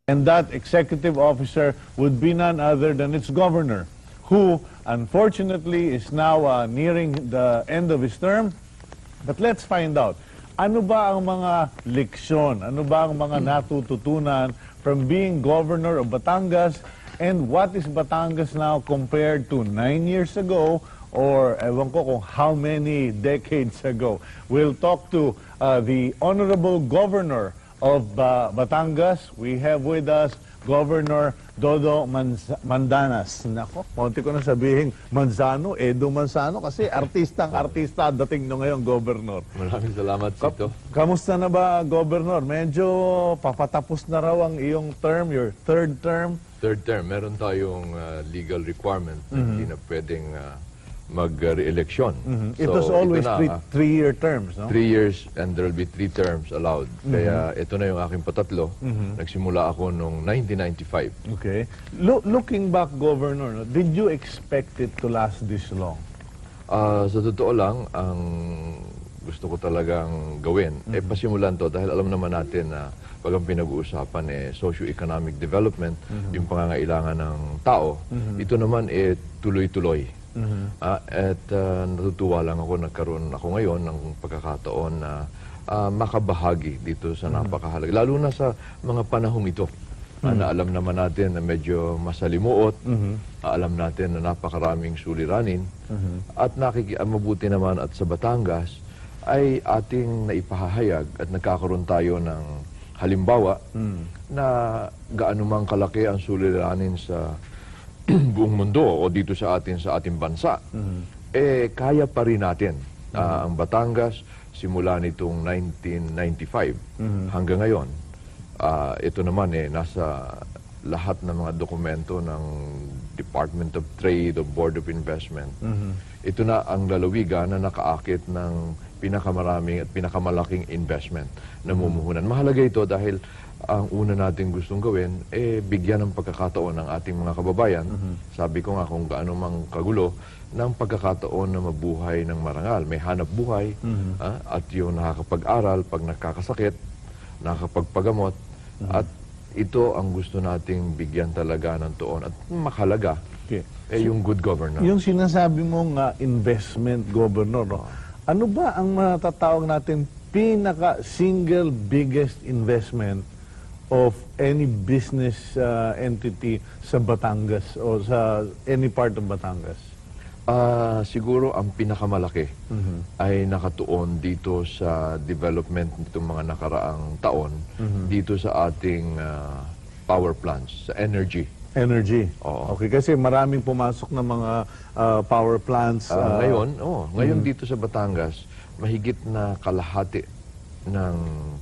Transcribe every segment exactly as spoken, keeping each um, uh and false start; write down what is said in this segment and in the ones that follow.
And that executive officer would be none other than its governor, who unfortunately is now uh, nearing the end of his term. But let's find out, ano ba ang mga leksyon, ano ba ang mga natututunan from being governor of Batangas, and what is Batangas now compared to nine years ago, or ewan ko kung how many decades ago. We'll talk to uh, the Honorable Governor of uh, Batangas. We have with us Governor Dodo Manz Mandanas. Nako, konti ko na sabihin Manzano, Edo Manzano, kasi artistang-artista dating no ngayon, Governor. Maraming salamat, Sito. Ka Kamusta na ba, Governor? Medyo papatapos na raw ang iyong term, your third term. Third term, meron tayong uh, legal requirement na mm-hmm. hindi na pwedeng uh, mag-re-election. Mm-hmm. It so, was always ito na, three, three-year terms, no? Three years and there will be three terms allowed. Mm-hmm. Kaya ito na yung aking patatlo. Mm-hmm. Nagsimula ako noong nineteen ninety-five. Okay. Lo looking back, Governor, no, did you expect it to last this long? Uh, sa totoo lang, ang gusto ko talagang gawin, mm-hmm. eh pasimulan to dahil alam naman natin na pag ang pinag-uusapan eh socio-economic development, mm-hmm. yung pangangailangan ng tao, mm-hmm. ito naman eh tuloy-tuloy. Mm-hmm. uh, at uh, natutuwa lang ako, nagkaroon ako ngayon ng pagkakataon na uh, makabahagi dito sa mm-hmm. napakahalaga. Lalo na sa mga panahong ito, mm-hmm. uh, na alam naman natin na medyo masalimuot, mm-hmm. uh, alam natin na napakaraming suliranin, mm-hmm. at nakiki uh, mabuti naman at sa Batangas ay ating naipahahayag at nagkakaroon tayo ng halimbawa mm-hmm. na gaano mang kalaki ang suliranin sa buong mundo o dito sa atin sa ating bansa, mm-hmm. eh kaya pa rin natin. Uh, mm-hmm. Ang Batangas, simula nitong nineteen ninety-five mm-hmm. hanggang ngayon, uh, ito naman eh nasa lahat ng mga dokumento ng Department of Trade o Board of Investment. Mm-hmm. Ito na ang lalawigan na nakaakit ng pinakamaraming at pinakamalaking investment na mumuhunan. Mm-hmm. Mahalaga ito dahil ang una natin gustong gawin, eh, bigyan ng pagkakataon ng ating mga kababayan. Mm-hmm. Sabi ko nga kung gaano mang kagulo, ng pagkakataon na mabuhay ng marangal. May hanap buhay, mm-hmm. ah, at yung nakakapag-aral pag nakakasakit, nakakapagpagamot, mm-hmm. at ito ang gusto nating bigyan talaga ng tuon at makalaga. Okay. Eh, yung good governor. Yung sinasabi mong uh, investment, Governor, no? Ano ba ang matatawag natin pinaka-single biggest investment of any business uh, entity sa Batangas o sa any part of Batangas? Uh, siguro ang pinakamalaki mm-hmm. ay nakatuon dito sa development nitong mga nakaraang taon, mm-hmm. dito sa ating uh, power plants, sa energy. Energy. Oo. Okay, kasi maraming pumasok na mga uh, power plants. Uh, uh, ngayon, oh, ngayon mm-hmm. dito sa Batangas, mahigit na kalahati ng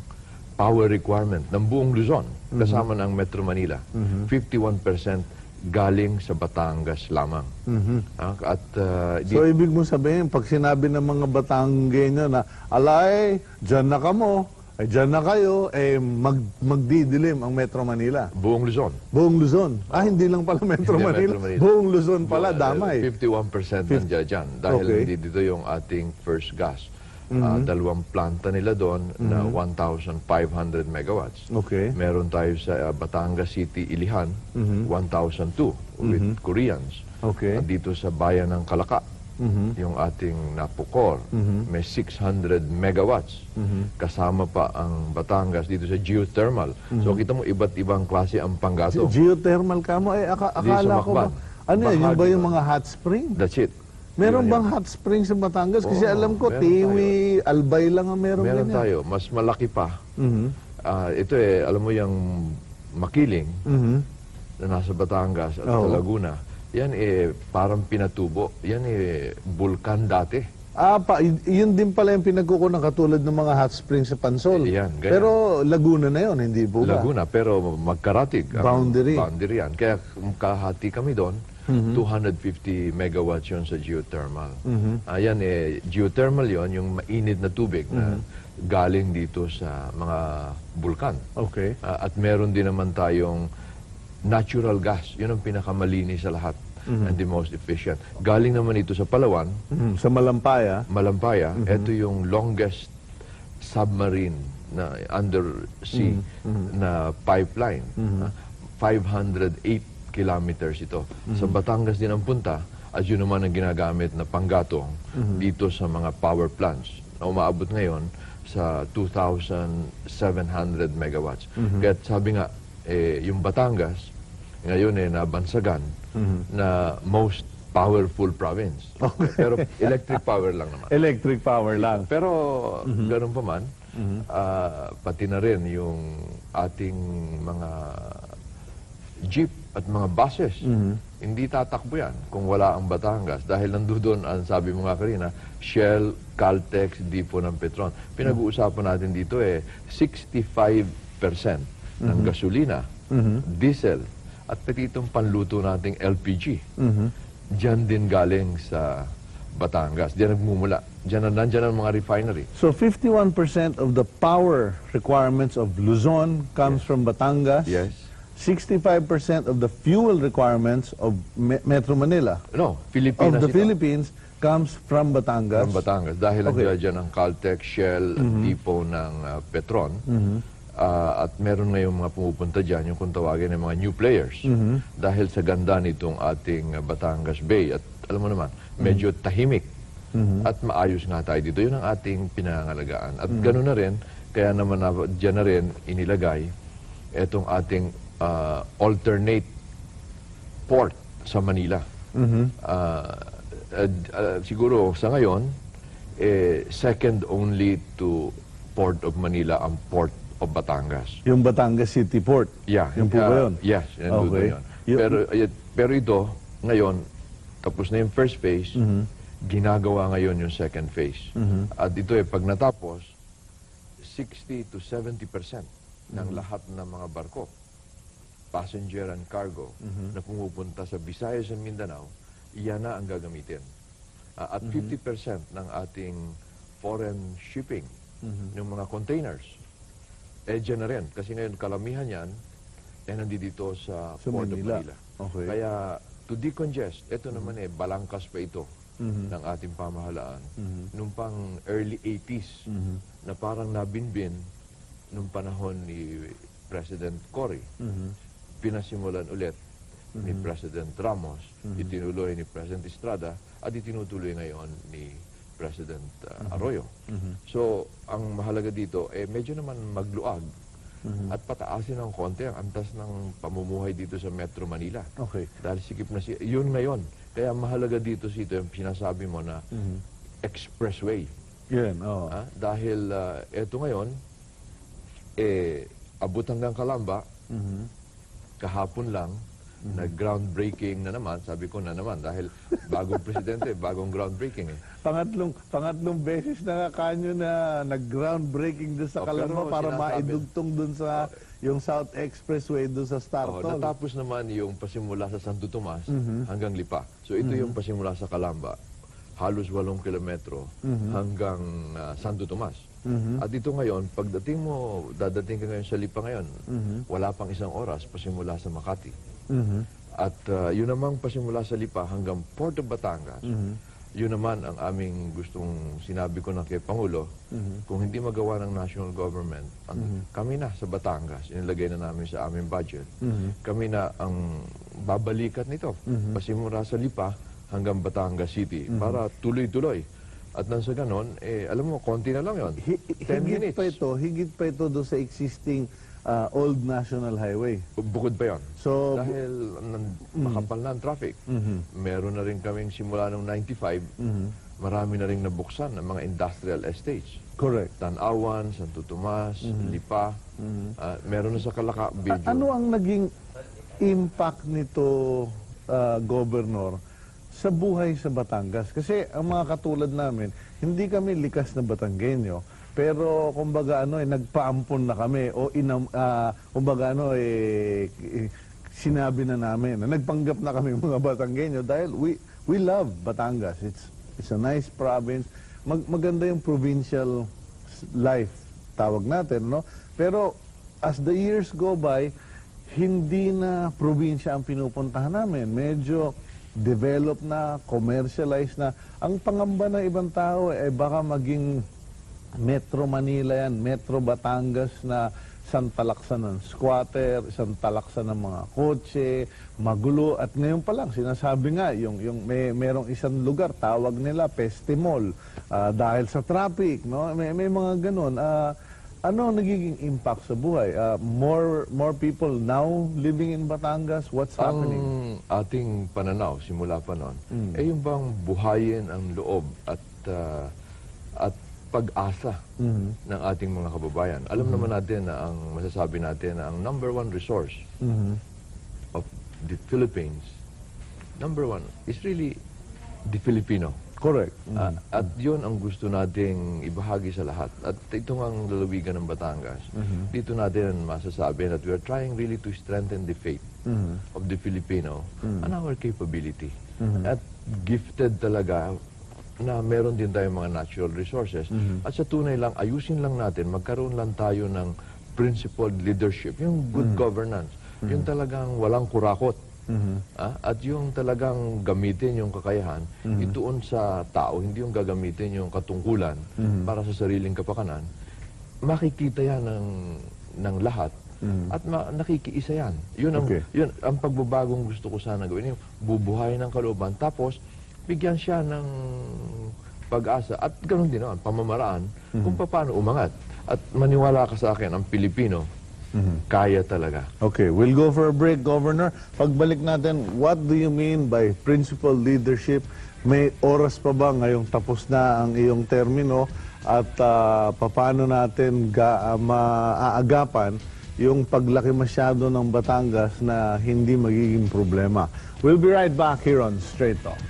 power requirement ng buong Luzon, mm-hmm. kasama ng Metro Manila, mm-hmm. fifty-one percent galing sa Batangas lamang. Mm-hmm. At, uh, so, ibig mo sabihin, pag sinabi ng mga Batanggenyo na, alay, dyan na kamo, ay dyan na kayo, eh, mag, magdidilim ang Metro Manila. Buong Luzon. Buong Luzon. Oh. Ah, hindi lang pala Metro, Manila. Metro Manila. Buong Luzon pala, Bu damay. fifty-one percent nandiyan dyan. Dahil okay. hindi dito yung ating first gas. Mm-hmm. uh, dalawang planta nila doon mm-hmm. na one thousand five hundred megawatts. Okay. Meron tayo sa uh, Batangas City, Ilihan, mm-hmm. one thousand two mm-hmm. with Koreans. Okay. At dito sa bayan ng Kalaka, mm-hmm. yung ating Napocor, mm-hmm. may six hundred megawatts. Mm-hmm. Kasama pa ang Batangas dito sa geothermal. Mm-hmm. So kita mo, iba't ibang klase ang panggato. Si geothermal ka mo, eh, ak akala ko ba, ano yun, yung ba yung mga hot spring? That's it. Meron bang hot spring sa Batangas? Kasi oh, alam ko, Tiwi, Albay lang ang meron. Meron ganyan. tayo. Mas malaki pa. Mm-hmm. uh, ito eh, alam mo yung Makiling, mm-hmm. na nasa Batangas at oh. sa Laguna, yan eh, parang pinatubo. Yan eh, bulkan dati. Ah, pa, yun din pala yung pinagkukunan katulad ng mga hot spring sa Pansol. Yan, pero Laguna na yun, hindi po ba? Laguna, pero magkaratig. Boundary. Boundary yan. Kaya kahati kami doon. Mm-hmm. two hundred fifty megawatts yun sa geothermal. Mm-hmm. Ayan eh, geothermal yon yung mainit na tubig mm-hmm. na galing dito sa mga bulkan. Okay. Uh, at meron din naman tayong natural gas. Yun ang pinakamalinis sa lahat. Mm-hmm. And the most efficient. Galing naman ito sa Palawan. Mm-hmm. Sa Malampaya. Malampaya. Mm-hmm. Ito yung longest submarine na undersea na pipeline. Ah, five hundred eight kilometers ito. Sa Batangas din ang punta, at yun naman ang ginagamit na panggatong dito sa mga power plants na umaabot ngayon sa two thousand seven hundred megawatts. Kaya sabi nga, eh, yung Batangas, ngayon eh, nabansagan na most powerful province. Okay. Pero electric power lang naman. Electric power lang. Pero ganun pa man, ah, pati na rin yung ating mga jeep at mga buses, hindi tatakbo yan kung wala ang Batangas. Dahil nandoon ang sabi mo nga kanina, Shell, Caltex, Depo ng Petron. Pinag-uusapan natin dito eh, sixty-five percent ng gasolina, diesel, at pati itong panluto nating L P G. Diyan din galing sa Batangas. Diyan nagmumula. Diyan, nandyan ang mga refinery. So fifty-one percent of the power requirements of Luzon comes from Batangas. Yes. sixty-five percent of the fuel requirements of Me- Metro Manila, No, of Pilipinas the ito. Philippines, comes from Batangas. From Batangas. Dahil Okay. nandiyan dyan ang Caltex, Shell, Depo ng ah, Petron. Ah, at meron ngayong mga pumupunta dyan, yung kung tawagin ng mga new players. Dahil sa ganda nitong ating ah, Batangas Bay. At alam mo naman, medyo tahimik. At maayos nga tayo dito. Yun ang ating pinangalagaan. At gano'n na rin, kaya naman na, dyan na rin inilagay itong ating ah, alternate port sa Manila. Ah, ah, ah, siguro sa ngayon, eh, second only to Port of Manila ang Port of Batangas. Yung Batangas City Port. Yeah. Yung po ah, ba yun? Yes, nandun Okay. yun. Yung- Pero, eh, pero ito, ngayon, tapos na yung first phase, ginagawa ngayon yung second phase. At ito eh, pag natapos, sixty to seventy percent ng lahat ng mga barko, passenger and cargo, na pumupunta sa Visayas and Mindanao, iyan na ang gagamitin. Ah, at fifty percent ng ating foreign shipping, ng mga containers, eh dyan na rin. Kasi ngayon, kalamihan yan, eh nandito sa, Sa Port Manila. of Manila. Okay. Kaya, to decongest, ito naman eh, balangkas pa ito ng ating pamahalaan. Nung pang early eighties, na parang nabinbin nung panahon ni President Cory. Pinasimulan ulit ni President Ramos, itinuloy ni President Estrada, at itinutuloy ngayon ni President uh, Arroyo. So, ang mahalaga dito, eh, medyo naman magluag at pataasin ng konti ang antas ng pamumuhay dito sa Metro Manila. Okay. Dahil sikip na si yun ngayon. Kaya mahalaga dito sito yung sinasabi mo na expressway. Yun, oo. Ah, dahil uh, eto ngayon, eh, abot hanggang Calamba, kahapon lang, nag-groundbreaking na naman, sabi ko na naman, dahil bagong presidente, bagong groundbreaking eh. Pangatlong, pangatlong beses na kanyo na nag-groundbreaking doon sa Oh, Calamba pero para sinasabi- maidugtong doon sa yung South Expressway doon sa Oh, Startol. natapos naman yung pasimula sa Santo Tomas hanggang Lipa. So ito yung pasimula sa Calamba, halos walong kilometro hanggang ah, Santo Tomas. At ito ngayon, pagdating mo, dadating ka ngayon sa Lipa ngayon, wala pang isang oras pasimula sa Makati. At ah, yun namang pasimula sa Lipa hanggang Port of Batangas, yun naman ang aming gustong sinabi ko na kay Pangulo, kung hindi magawa ng national government, ang, kami na sa Batangas, inilagay na namin sa aming budget, kami na ang babalikat nito, pasimula sa Lipa hanggang Batangas City, para tuloy-tuloy. At nang sa ganon, eh, alam mo, konti na lang yun. Hi- ten higit minutes. pa ito, higit pa ito doon sa existing ah, Old National Highway. Bukod pa yun. So, Dahil nan- makapal na ang traffic. Meron na rin kaming simula noong ninety-five, marami na rin nabuksan ng mga industrial estates. correct. Tanawan, Santo Tomas, Lipa, ah, meron na sa Calaca, A- Biljo. ano ang naging impact nito, ah, Governor, sa buhay sa Batangas? Kasi ang mga katulad namin, hindi kami likas na Batanggenyo. Pero kumbaga ano eh, nagpaampon na kami o inam, ah, kumbaga ano eh, eh, sinabi na namin na nagpanggap na kami mga Batanggenyo dahil we we love Batangas. It's it's a nice province. Mag, maganda yung provincial s- life tawag natin, no? Pero as the years go by, hindi na probinsya ang pinupuntahan namin. Medyo developed na, commercialized na. Ang pangamba ng ibang tao eh baka maging Metro Manila yan, Metro Batangas na isang talaksan ng squatter, isang talaksan ng mga kotse, magulo. At ngayon pa lang, sinasabi nga, yung, yung may, merong isang lugar, tawag nila, Pestimol, ah, dahil sa traffic, no? May, may mga ganun. Ah, ano ang nagiging impact sa buhay? Ah, more, more people now living in Batangas? What's happening? Ang ating pananaw, simula pa noon, eh yung bang buhayin ang loob at ah, at pag-asa ng ating mga kababayan. Alam naman natin na ang masasabi natin na ang number one resource of the Philippines, number one, is really the Filipino. Correct. Ah, at yun ang gusto nating ibahagi sa lahat. At ito nga ang lalawigan ng Batangas. Dito natin masasabi that we are trying really to strengthen the faith of the Filipino and our capability. At gifted talaga na meron din tayong mga natural resources. At sa tunay lang, ayusin lang natin, magkaroon lang tayo ng principled leadership, yung good governance, yung talagang walang kurakot. Ah, at yung talagang gamitin yung kakayahan, ituon sa tao, hindi yung gagamitin yung katungkulan para sa sariling kapakanan. Makikita yan ng, ng lahat at ma- nakikiisa yan. Yun ang, Okay. yun ang pagbabagong gusto ko sana gawin, yung bubuhayin ng kalooban, tapos bigyan siya ng pag-asa at ganoon din naman, pamamaraan kung paano umangat. At maniwala ka sa akin, ang Pilipino, kaya talaga. Okay, we'll go for a break, Governor. Pagbalik natin, what do you mean by principled leadership? May oras pa ba ngayong tapos na ang iyong termino? At uh, paano natin ga, uh, maaagapan yung paglaki masyado ng Batangas na hindi magiging problema? We'll be right back here on Straight Talk.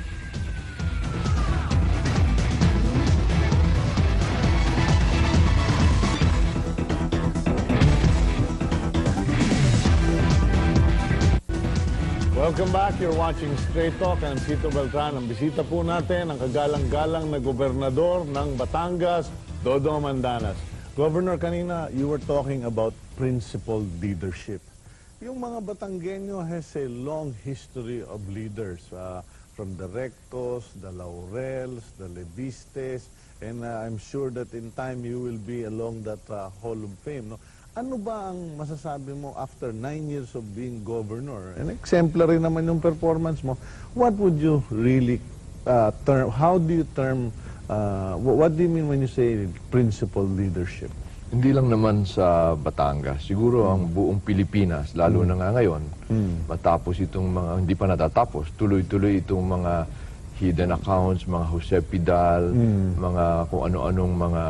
Welcome back. You're watching Straight Talk. I'm Cito Beltran. Ang bisita po natin, ang kagalang-galang na gobernador ng Batangas, Dodong Mandanas. Governor, kanina you were talking about principled leadership. Yung mga Batanggenyo has a long history of leaders, uh, from the Rectos, the Laurels, the Levistes, and uh, I'm sure that in time you will be along that uh, Hall of Fame. No? Ano ba ang masasabi mo after nine years of being governor? And exemplary naman yung performance mo. What would you really uh, term, how do you term, uh, wh- what do you mean when you say principled leadership? Hindi lang naman sa Batangas, siguro ang buong Pilipinas, lalo na nga ngayon, matapos itong mga, hindi pa natatapos, tuloy-tuloy itong mga hidden accounts, mga Jose Pidal, mga kung ano-anong mga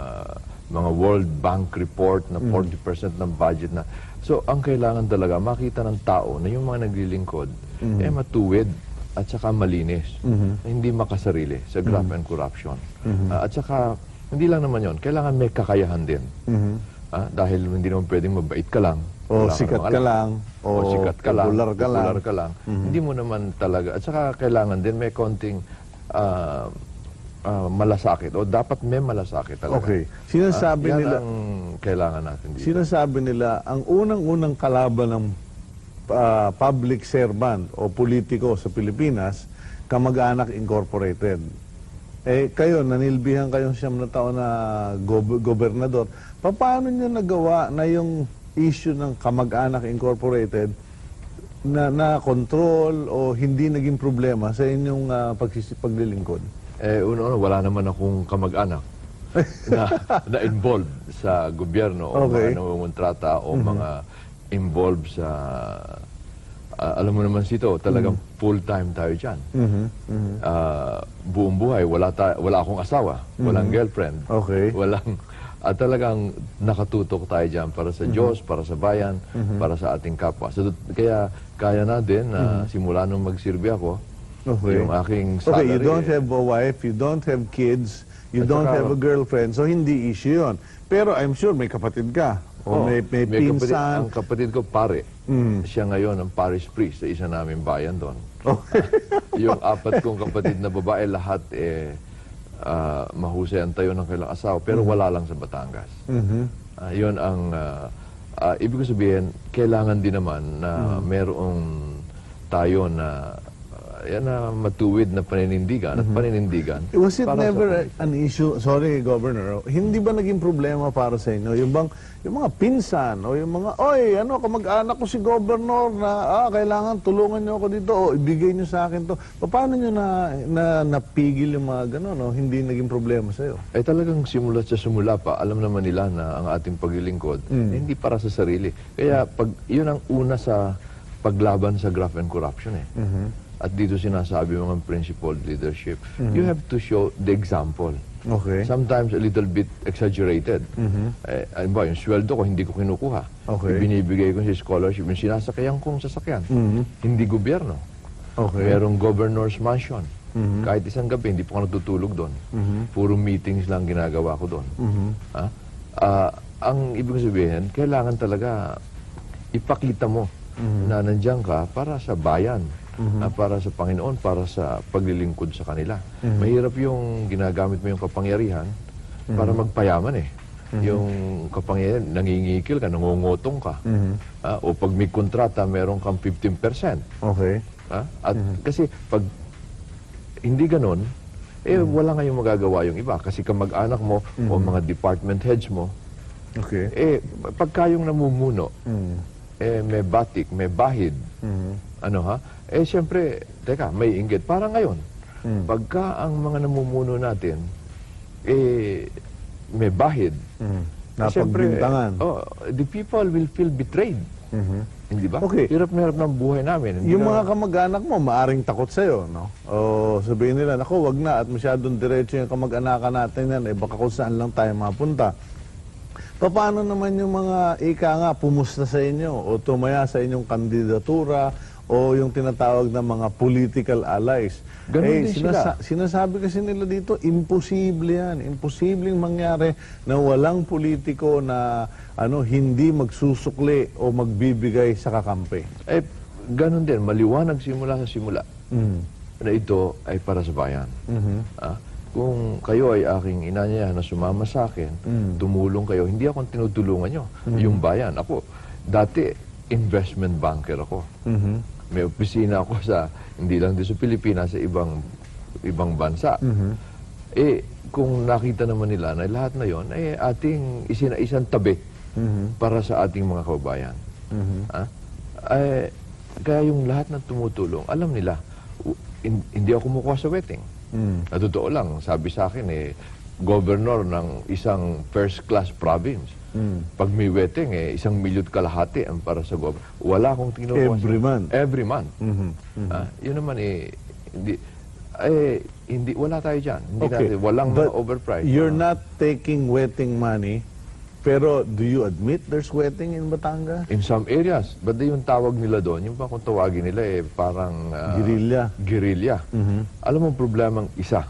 mga World Bank report na forty percent ng budget na. So, ang kailangan talaga, makita ng tao na yung mga naglilingkod, eh matuwid at saka malinis. Na hindi makasarili sa graft and corruption. Ah, at saka, hindi lang naman yon, kailangan may kakayahan din. Ah, dahil hindi naman pwedeng mabait ka lang. O wala ka sikat namang ka alam. lang, O, o sikat ka lang, popular ka lang. popular ka lang. Hindi mo naman talaga. At saka kailangan din may konting ah, ah, malasakit. O dapat may malasakit talaga. Okay. Sinasabi Ah, yan nila, ang kailangan natin dito. sinasabi nila, ang unang-unang kalaban ng ah, public servant o politiko sa Pilipinas, Kamag-anak Incorporated. Eh, kayo, nanilbihan kayong siyam na taon na gob- gobernador. Paano nyo nagawa na yung issue ng Kamag-anak Incorporated na, na control o hindi naging problema sa inyong uh, pagsisipaglilingkod? Eh, uno, wala naman akong kamag-anak na, na involved sa gobyerno o Okay. mga nangungontrata o mga involved sa... ah, alam mo naman sito, talagang full-time tayo dyan. Ah, buong buhay, wala, ta- wala akong asawa, walang girlfriend, Okay. walang... At talagang nakatutok tayo dyan para sa Diyos, para sa bayan, para sa ating kapwa. So, kaya kaya na din na simula nung magsilbi ako, Okay. yung aking Okay, salary... you don't eh, have a wife, you don't have kids, you At don't saka- have a girlfriend, so hindi issue yun. Pero I'm sure may kapatid ka, o Oh, may, may, kapatid, pinsan. ang kapatid ko, pare. Siya ngayon ang parish priest sa isa naming bayan doon. Okay. Yung apat kong kapatid na babae, lahat eh, ah, mahusay ang tayo ng kailang asawa, pero wala lang sa Batangas. Ah, yun ang, ah, ah, ibig ko sabihin, kailangan din naman na merong tayo na ah, yan na matuwid na paninindigan at paninindigan. Was it para sa never komunidad. an issue, sorry Governor, hindi ba naging problema para sa inyo? Yung bang, yung mga pinsan o yung mga, oy, ano, kamag-anak ko si Governor na, ah, kailangan tulungan niyo ako dito o ibigay niyo sa akin to. Paano niyo na, na napigil yung mga gano'n, no? Hindi naging problema sa iyo? Eh talagang simula sa simula pa, alam naman nila na ang ating paglilingkod, hindi para sa sarili. Kaya pag, yun ang una sa paglaban sa graft and corruption eh. At dito sinasabi mga principled leadership, you have to show the example. Okay. Sometimes a little bit exaggerated. Eh, ano ba, yung sweldo ko, hindi ko kinukuha. Okay. Yung binibigay ko sa scholarship, yung sinasakyan kong sasakyan. Hindi gobyerno. Okay. Merong governor's mansion. Kahit isang gabi, hindi po ako natutulog doon. Puro meetings lang ginagawa ko doon. Ah? Ah, ang ibig sabihin, kailangan talaga ipakita mo na nandiyan ka para sa bayan. Ah, para sa Panginoon, para sa paglilingkod sa kanila. Mahirap yung ginagamit mo yung kapangyarihan para magpayaman eh. Yung kapangyarihan, nangingikil ka, nangungutong ka. Ah, o pag may kontrata, meron kang fifteen percent. Okay. Ah, at kasi pag hindi ganon, eh wala ngayong magagawa yung iba. Kasi kamag-anak mo o mga department heads mo, Okay. eh pagka yung namumuno, eh may batik, may bahid, ano ha? Eh, siyempre, teka, may inggit. Para ngayon, pagka ang mga namumuno natin, eh, may bahid, Mm. eh, siyempre, Napagbintangan. oh, the people will feel betrayed. Hindi ba? Okay. Hirap na hirap ng buhay namin. Hindi Yung na- mga kamag-anak mo, maaring takot sa'yo, no? O sabihin nila, naku, wag na, at masyadong diretso yung kamag-anakan natin yan, eh baka kung saan lang tayo mapunta. Paano naman yung mga ika nga, pumusta sa inyo o tumaya sa inyong kandidatura o yung tinatawag na mga political allies? Ganun eh, din sila. Sinasabi kasi nila dito, imposible yan. Imposibleng mangyari na walang politiko na ano hindi magsusukli o magbibigay sa kakampi. Eh, ganun din. Maliwanag simula sa simula Mm. na ito ay para sa bayan. Mhm. Ah, kung kayo ay aking inanya na sumama sa akin, tumulong kayo, hindi ako tinutulungan nyo. Yung bayan. Ako, dati, investment banker ako. Mhm. May opisina ako sa, hindi lang din sa Pilipinas, sa ibang ibang bansa. Eh, kung nakita naman nila na lahat na yon eh, ating isina-isang tabi para sa ating mga kababayan. Ah? Eh, kaya yung lahat ng tumutulong, alam nila, u- hin- hindi ako kumukuha sa wedding. Na totoo lang, sabi sa akin eh, governor ng isang first-class province. Pag may wedding, eh, isang milyot kalahati ang para sa governor. Wala akong kinukuha. Every sa- month. Every month. Ah, yun naman eh, hindi, eh, hindi, wala tayo dyan. Hindi natin, walang mga But overpriced. You're Walang- not taking wedding money, pero do you admit there's wedding in Batangas? In some areas. But yung tawag nila doon, yung pa kung tawagin nila eh, parang... ah, Guerrilla. Guerrilla. Alam mo ang problemang isa.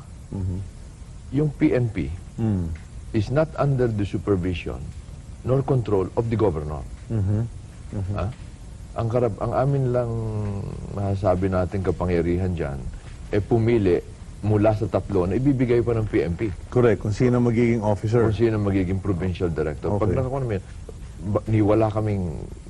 Yung P N P Mm. is not under the supervision nor control of the governor. Ah? Ang, karab, ang amin lang masasabi natin kapangyarihan dyan, eh pumili mula sa tatlo na ibibigay pa ng P N P. Correct. Kung sino magiging officer. Kung sino magiging provincial director. Pag Okay. nakakuha namin, ba- ni wala kaming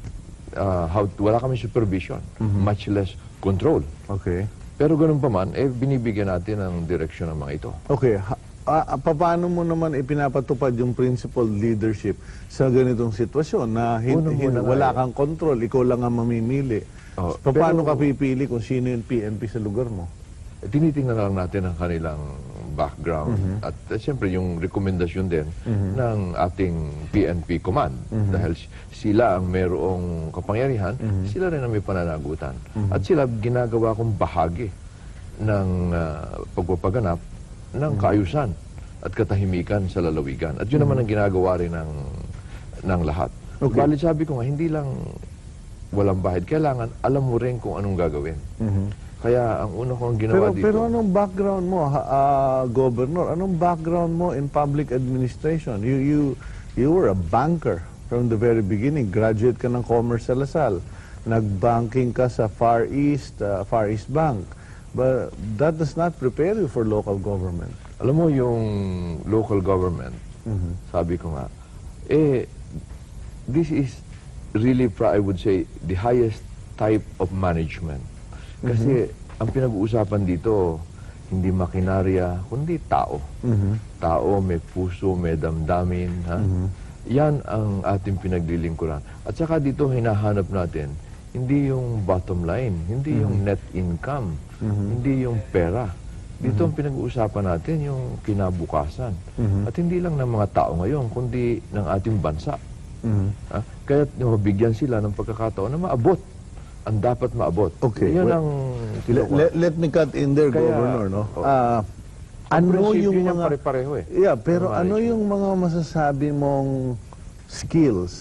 ah, how, wala kaming supervision, much less control. Okay. Pero ganun pa man, eh binibigyan natin ng direksyon ng mga ito. Okay. Ha, ah, ah, paano mo naman ipinapatupad yung principled leadership sa ganitong sitwasyon na hin- Unang-una hin- nga wala eh. kang control, ikaw lang ang mamimili? Oh, paano pero- ka pipili kung sino yung P N P sa lugar mo? Eh, tinitingnan lang natin ang kanilang background at uh, siyempre yung rekomendasyon din ng ating P N P command dahil s- sila ang mayroong kapangyarihan, sila rin ang may pananagutan at sila ginagawa kong bahagi ng uh, pagpapaganap ng kaayusan at katahimikan sa lalawigan at yun naman ang ginagawa rin ng, ng lahat. Okay. Balit sabi ko nga, hindi lang walang bahid, kailangan alam mo rin kung anong gagawin. Kaya ang una kong Pero, ginawa dito... pero anong background mo, ha, ah, Governor? Anong background mo in public administration? You, you, you were a banker from the very beginning. Graduate ka ng Commerce sa Lasal. Nag-banking ka sa Far East, ah, Far East Bank. But that does not prepare you for local government. Alam mo yung local government, sabi ko nga, eh, this is really, pra- I would say, the highest type of management. Kasi ang pinag-uusapan dito, hindi makinarya, kundi tao. Tao, may puso, may damdamin. Ha? Yan ang ating pinaglilingkuran. At saka dito hinahanap natin, hindi yung bottom line, hindi yung net income, hindi yung pera. Dito ang pinag-uusapan natin yung kinabukasan. At hindi lang ng mga tao ngayon, kundi ng ating bansa. Ha? Kaya mabigyan sila ng pagkakataon na maabot ang dapat maabot. Okay. Yan Well, ang Let, kinukuha. let, let me cut in there, Kaya- Governor, no? oh. Ah, Ang ano prinsipyo yung niyan mga... pare-pareho eh. Yeah, pero Ang ano management. yung mga masasabi mong skills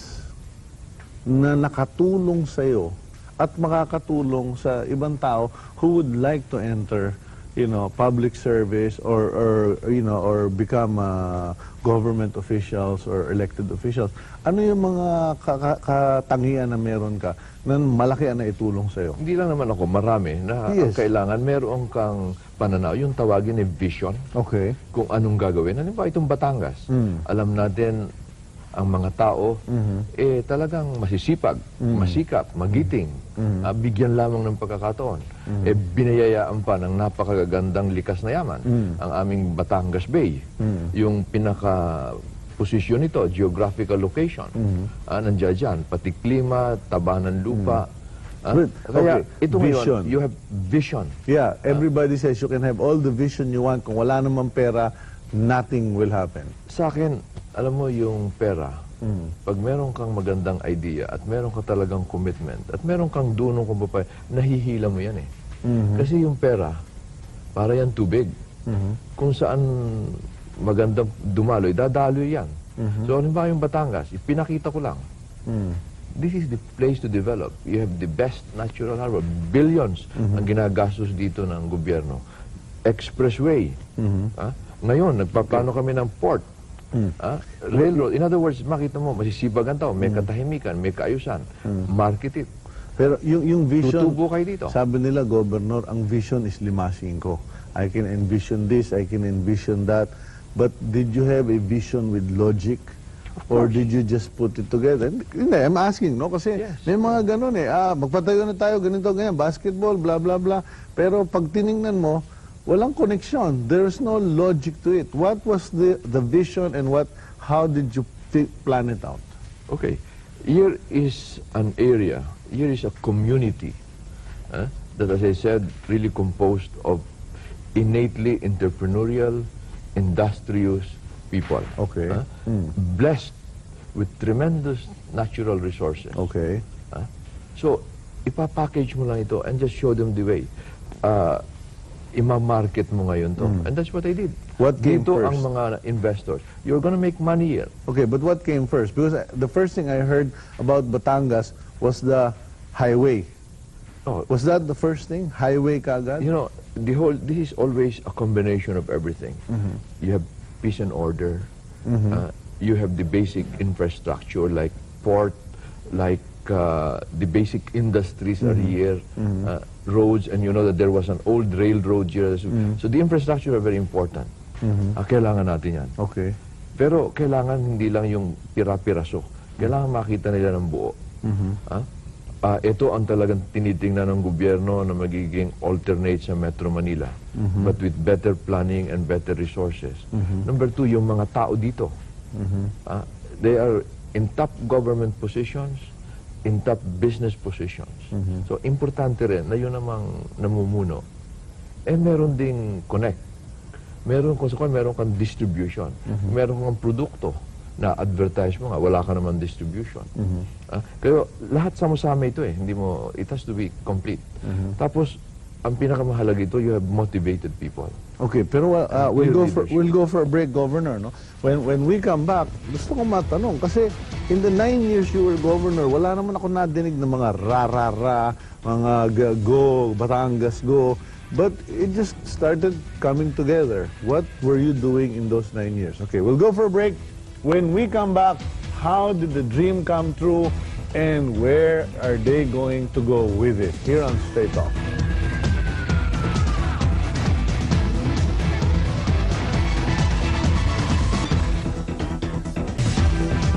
na nakatulong sa'yo at makakatulong sa ibang tao who would like to enter, you know, public service or, or you know, or become uh, government officials or elected officials? Ano yung mga ka- ka- katangian na meron ka na malaki ang naitulong sa'yo? Hindi lang naman ako, marami na ang Yes. kailangan meron kang pananaw, yung tawagin ni vision, Okay. kung anong gagawin. Halimbawa, itong Batangas, Mm. alam natin ang mga tao, eh talagang masisipag, masikap, magiting, ah, bigyan lamang ng pagkakataon. Eh binayayaan pa ng napakagandang likas na yaman, ang aming Batangas Bay. Yung pinaka posisyon nito, geographical location. Ah, nandiyan dyan, pati klima, taba ng lupa. Ah, Good. kaya Okay. ito ngayon, Vision. you have vision. Yeah, everybody says you can have all the vision you want. Kung wala namang pera, nothing will happen. Sa akin, alam mo yung pera, pag meron kang magandang idea at meron ka talagang commitment at meron kang dunong kung pa, nahihila mo yan eh. Kasi yung pera, para yan tubig. Kung saan magandang dumaloy, dadaloy yan. So, ano ba yung Batangas? Ipinakita ko lang. This is the place to develop. You have the best natural harbor. Billions ang ginagastos dito ng gobyerno. Expressway. Ah, ngayon, nagpaplano kami ng port. Ah, railroad. In other words, makita mo, masisibagan tao, may katahimikan, may kaayusan. Market it. Pero yung, yung vision, Tutubo kayo dito. sabi nila, Governor, ang vision is lima ko. I can envision this, I can envision that. But did you have a vision with logic? Or did you just put it together? Hindi, I'm asking, no? Kasi Yes. may mga ganun eh. Ah, magpatayo na tayo, ganito, ganyan, basketball, blah, blah, blah. Pero pag tiningnan mo, walang connection. There's no logic to it. What was the, the vision and what, how did you fi- plan it out? Okay. Here is an area, here is a community eh, that, as I said, really composed of innately entrepreneurial, industrious people. Okay. eh, Blessed with tremendous natural resources. Okay. Ah, so, ipapackage mo lang ito and just show them the way. Uh, ima-market mo ngayon to. And that's what I did. What came Dito first? ang mga investors. You're gonna make money here. Okay, but what came first? Because I- the first thing I heard about Batangas was the highway. Oh, Was that the first thing? Highway kagad? you know, the whole, this is always a combination of everything. You have peace and order. Uh, you have the basic infrastructure like port, like uh, the basic industries are here, uh, roads, and you know that there was an old railroad here. So the infrastructure are very important. Ah, kailangan natin yan. Okay. Pero kailangan hindi lang yung pira-piraso. Kailangan makita nila ng buo. Ah? Ah, ito ang talagang tinitingnan ng gobyerno na magiging alternate sa Metro Manila. But with better planning and better resources. Number two, yung mga tao dito. Ah, they are in top government positions, in top business positions. So, importante rin na yun namang namumuno. Eh, meron ding connect. Meron kung saan meron kang distribution. Meron kang produkto na advertise mo nga, wala ka naman distribution. Ah, kaya lahat sama-sama ito eh. Hindi mo, it has to be complete. Tapos, ang pinakamahalaga ito, you have motivated people. Okay, pero uh, uh, And we'll clear go for leadership. we'll go for a break, Governor, no? When when we come back, gusto ko matanong kasi in the nine years you were governor, wala naman ako nadinig ng mga ra-ra-ra, mga g- go, Batangas go, but it just started coming together. What were you doing in those nine years? Okay, we'll go for a break. When we come back, how did the dream come true and where are they going to go with it? Here on Stay Talk.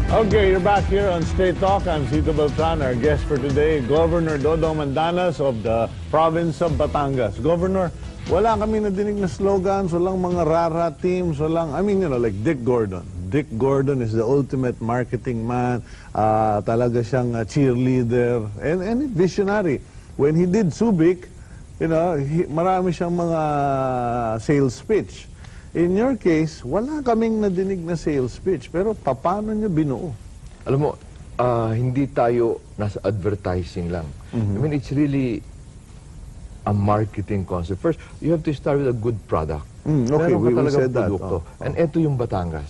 Okay, you're back here on Straight Talk. I'm Cito Beltran. Our guest for today, Governor Dodong Mandanas of the province of Batangas. Governor, wala kami nadinig na slogans, walang mga rara teams, walang, I mean, you know, like Dick Gordon. Dick Gordon is the ultimate marketing man. Uh, talaga siyang uh, cheerleader and, and visionary. When he did Subic, you know, he, marami siyang mga sales pitch. In your case, wala kaming nadinig na sales pitch, pero paano niyo binuo? Alam mo, ah, hindi tayo nasa advertising lang. I mean, it's really a marketing concept. First, you have to start with a good product. Mm, okay, Meron ka we- we talagang said that. produkto. Oh, And eto yung Batangas,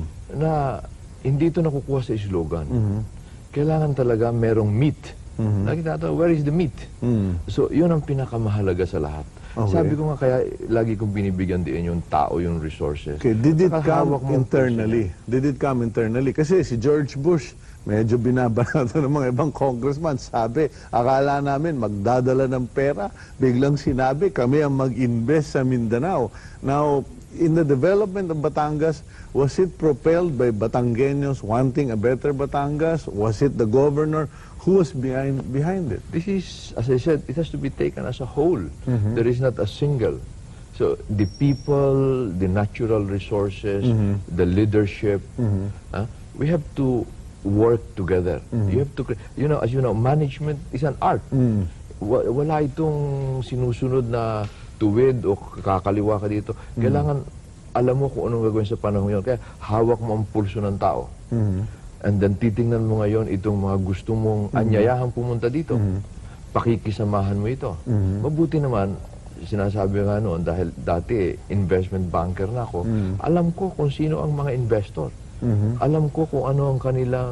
na hindi ito nakukuha sa slogan. Kailangan talaga merong meat. Nakita ito, where is the meat? So, yun ang pinakamahalaga sa lahat. Okay. Sabi ko nga, kaya lagi kong binibigyan din yung tao, yung resources. Okay, did it Saka come hawak mo ang internally? Did it come internally? Kasi si George Bush, medyo binabanatan ng mga ibang congressman. Sabi, akala namin magdadala ng pera. Biglang sinabi, kami ang mag-invest sa Mindanao. Now, in the development of Batangas, was it propelled by Batangueños wanting a better Batangas? Was it the governor? Who was behind behind it? This is, as I said, it has to be taken as a whole. There is not a single. So the people, the natural resources, the leadership, uh, we have to work together. You have to, cre- you know, as you know, management is an art. Wa- Wala itong sinusunod na tuwid o kakaliwa ka dito. Kailangan alam mo kung anong gagawin sa panahon yun. Kaya hawak mo ang pulso ng tao. And then titingnan mo ngayon itong mga gusto mong anyayahang pumunta dito. Pakikisamahan mo ito. Mabuti naman, sinasabi nga noon, dahil dati investment banker na ako, alam ko kung sino ang mga investor. Alam ko kung ano ang kanilang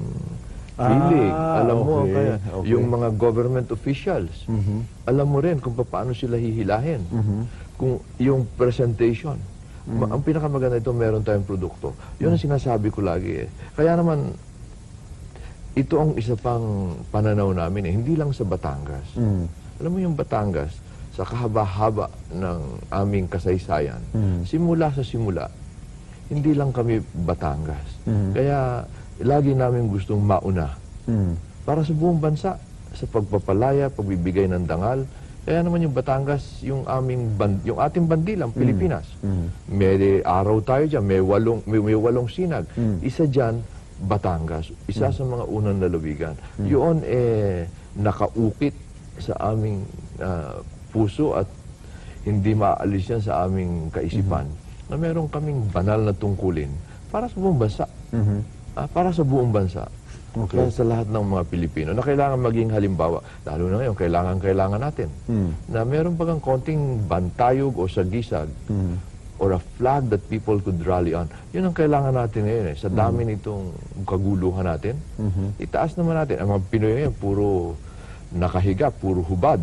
hilig. Ah, Alam mo, okay, kaya, okay. yung mga government officials, alam mo rin kung paano sila hihilahin. Kung yung presentation. Ma- Ang pinakamaganda ito, meron tayong produkto. Yun ang sinasabi ko lagi eh. Kaya naman, ito ang isa pang pananaw namin eh. Hindi lang sa Batangas. Alam mo yung Batangas, sa kahaba-haba ng aming kasaysayan, simula sa simula, hindi lang kami Batangas. Kaya lagi namin gustong mauna para sa buong bansa, sa pagpapalaya, pagbibigay ng dangal. Kaya naman yung Batangas, yung aming band, yung ating bandilang Pilipinas. May araw tayo diyan, may walong may, may walong sinag. Isa diyan Batangas, isa sa mga unang lalawigan. Yun eh nakaukit sa aming ah, puso at hindi maalis yan sa aming kaisipan na meron kaming banal na tungkulin para sa buong bansa. Ah, para sa buong bansa. Okay. Para sa lahat ng mga Pilipino na kailangan maging halimbawa. Lalo na ngayon, kailangan-kailangan natin. Na meron pagang konting bantayog o sagisag or a flag that people could rally on. Yun ang kailangan natin ngayon eh. Sa dami nitong kaguluhan natin, itaas naman natin. Ang mga Pinoy ngayon, puro nakahiga, puro hubad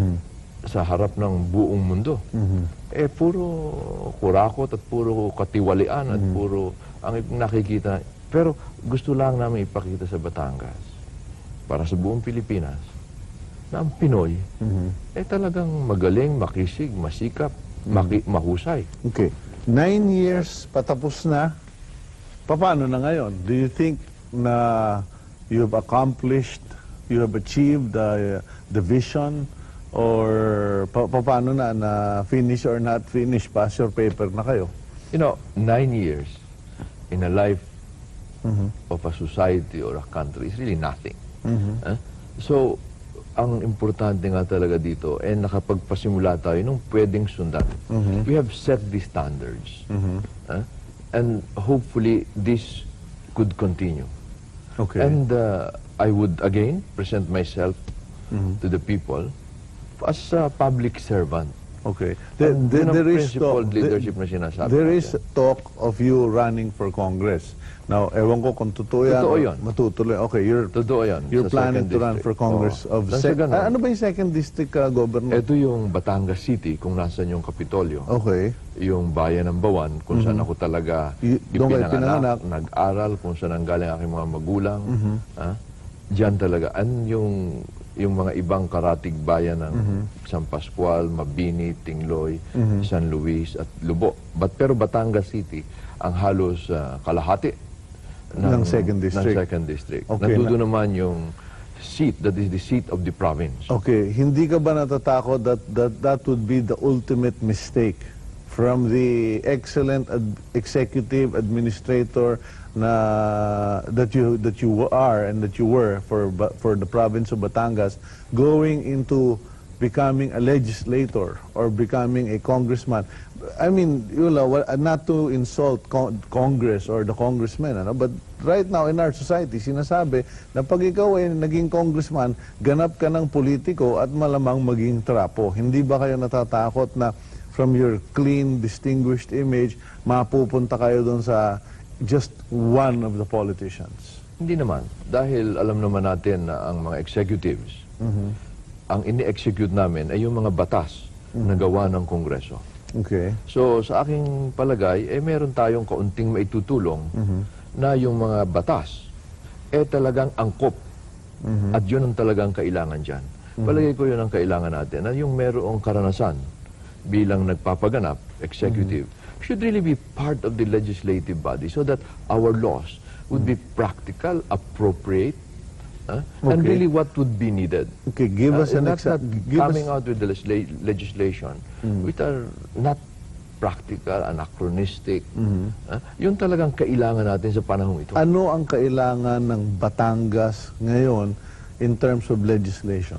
sa harap ng buong mundo. Eh, puro kurakot at puro katiwalian at puro ang nakikita. Pero gusto lang namin ipakita sa Batangas, para sa buong Pilipinas, na ang Pinoy, eh talagang magaling, makisig, masikap, maki- mahusay. Okay. Nine years, patapos na. Paano na ngayon? Do you think na you have accomplished, you have achieved the, the vision, or pa paano na, na finish or not finish, pass your paper na kayo? You know, nine years in a life of a society or a country is really nothing. Eh? So, ang importante nga talaga dito, eh nakapagpasimula tayo nung pwedeng sundan. We have set the standards. Eh? And hopefully, this could continue. Okay. And uh, I would again present myself to the people as a public servant. Okay. And There, yun ang there is principled talk, leadership na sinasabi there natin. is talk of you running for Congress. Now, ewan ko kung totoo yan. Totoo o yun. Matutuloy. Okay, you're, Totoo yan. you're sa planning second to run district. for Congress Oo. of... Nasa sec- ganun. Ah, ano ba yung second district, uh, Governor? Ito yung Batangas City, kung nasan yung Kapitolyo. Okay. Yung bayan ng Bawan, kung saan ako talaga Y- doon kayo pinanganak. nag-aral, kung saan ang galing aking mga magulang. Ah, diyan talaga. And yung, yung mga ibang karatig bayan ng San Pascual, Mabini, Tingloy, San Luis, at Lubo. But, pero Batangas City, ang halos ah, kalahati Ng second district. Ng second district. Okay, Nandoon naman yung seat, that is the seat of the province. Okay, hindi ka ba natatakot that that, that would be the ultimate mistake from the excellent ad- executive administrator na that you that you are and that you were for Ba- for the province of Batangas, going into becoming a legislator or becoming a congressman? I mean, you know, wa- not to insult con- Congress or the congressmen, ano, but right now in our society, sinasabi na pag ikaw ay naging congressman, ganap ka ng politiko at malamang maging trapo. Hindi ba kayo natatakot na from your clean, distinguished image, mapupunta kayo doon sa just one of the politicians? Hindi naman. Dahil alam naman natin na ang mga executives, ang ini-execute namin ay yung mga batas na gawa ng Kongreso. Okay. So, sa aking palagay, eh meron tayong kaunting maitutulong na yung mga batas, eh talagang angkop. At yun ang talagang kailangan dyan. Palagay ko yun ang kailangan natin, na yung merong karanasan bilang nagpapaganap, executive, should really be part of the legislative body so that our laws would be practical, appropriate, huh? and Okay. really what would be needed. Okay, give us Uh, an not, not example. Give coming us, out with the legisla- legislation which are not practical, anachronistic. Ah, yun talagang kailangan natin sa panahong ito. ano ang kailangan ng Batangas ngayon in terms of legislation?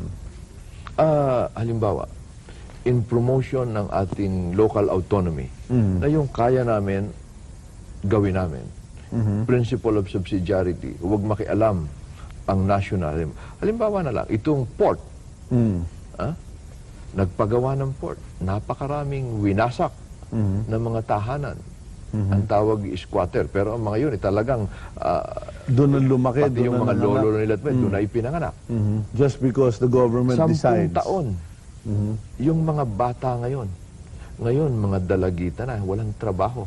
Ah, halimbawa, in promotion ng ating local autonomy, na yung kaya namin, gawin namin. Principle of subsidiarity, huwag makialam ang national. Halimbawa na lang, itong port, Mm. ah, nagpagawa ng port, napakaraming winasak ng mga tahanan. Ang tawag squatter. Pero ang mga yun, eh, talagang ah, Doon ang lumaki, pati doon yung ang mga nanganak. lolo nila, doon na ipinanganak. Mhm. Just because the government Sampung decides. taon. Yung mga bata ngayon, ngayon mga dalagita na, walang trabaho.